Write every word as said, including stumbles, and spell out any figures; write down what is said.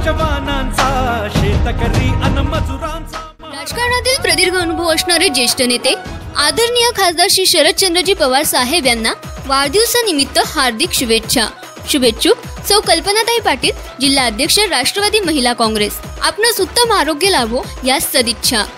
जवानांचा, शेतकरी अन मजुरांचा। राजकारणातील प्रदीर्घ अनुभव असणारे ज्येष्ठ नेते आदरणीय खासदार श्री शरदचंद्रजी पवार साहेब यांना वाढदिवसानिमित्त हार्दिक शुभेच्छा। शुभेच्छुक सौ कल्पनाताई पाटील, जिल्हा अध्यक्ष राष्ट्रवादी महिला काँग्रेस। आपणास उत्तम आरोग्य लाभो या सदिच्छा।